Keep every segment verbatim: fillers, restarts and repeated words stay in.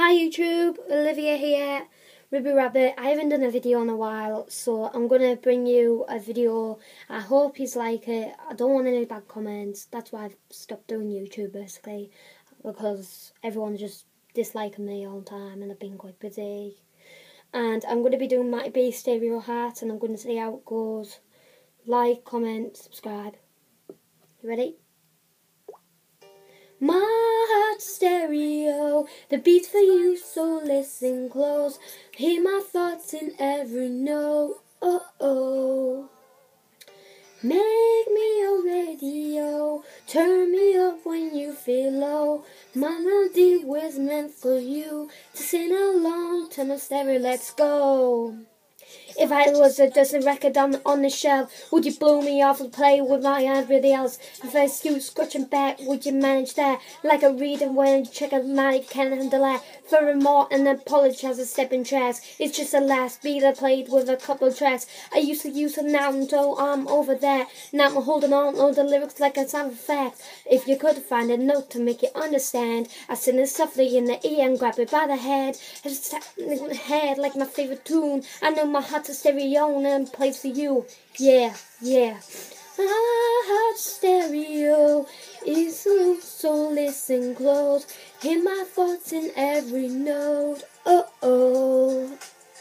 Hi YouTube, Olivia here, Ruby Rabbit. I haven't done a video in a while, so I'm going to bring you a video. I hope you like it. I don't want any bad comments. That's why I've stopped doing YouTube basically, because everyone's just disliking me all the time and I've been quite busy. And I'm going to be doing Mattyb Stereo Heart and I'm going to see how it goes. Like, comment, subscribe. You ready? My heart's stereo, the beats for you, so listen close. Hear my thoughts in every note. Oh, oh. Make me your radio, turn me up when you feel low. My melody was meant for you to sing along to my stereo. Let's go. If I was a dozen record on, on the shelf, would you blow me off and play with my everybody else? If I scoot scratching back, would you manage that? Like a reader when you check a mic can handle that. For a more and apologize for stepping tracks. It's just the last beat I played with a couple of tracks. I used to use it now until I'm over that. Now I'm holding on to the lyrics like a sound fact. If you could find a note to make you understand, I sing it softly in the ear and grab it by the head. Head like my favorite tune. I know my heart's a stereo and plays for you. Yeah, yeah. My heart's stereo is so, so listen close. Hear my thoughts in every note. Oh, oh.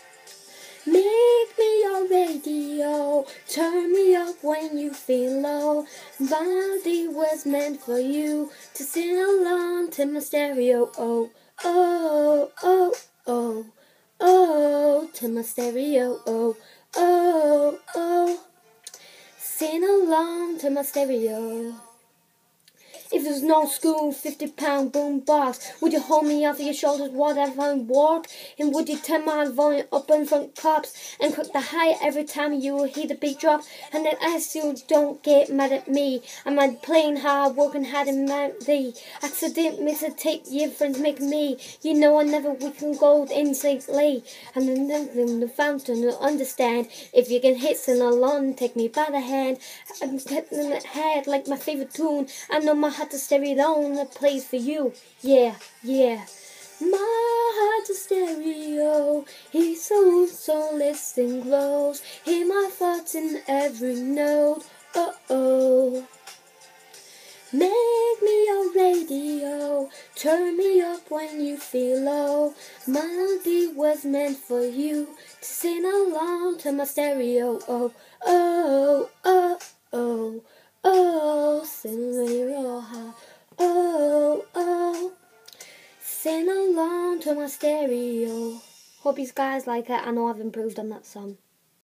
Make me your radio, turn me up when you feel low. Melody was meant for you to sing along to my stereo. Oh, oh, oh, oh, oh, to my stereo. Oh, oh, oh, sing along to my stereo. If there's no school, fifty pound boom box, would you hold me off your shoulders while I walk? And would you turn my volume up in front cops and cut the high every time you hear the beat drop? And then I still don't get mad at me. I'm not playing hard, working hard and mad thee. Accident makes it take your friends make me. You know I never we can go instantly. And then the fountain will understand. If you can hit sing along, take me by the hand. I'm getting in the head like my favorite tune. I know my heart's a stereo that plays for you. Yeah, yeah. My heart's a stereo. He's so, so listen close. Hear my thoughts in every note. Oh, oh. Make me your radio. Turn me up when you feel low. My melody was meant for you to sing along to my stereo. Oh, oh, oh, oh. Oh, sing real high. Oh, oh, sing along to my stereo. Hope you guys like it. I know I've improved on that song.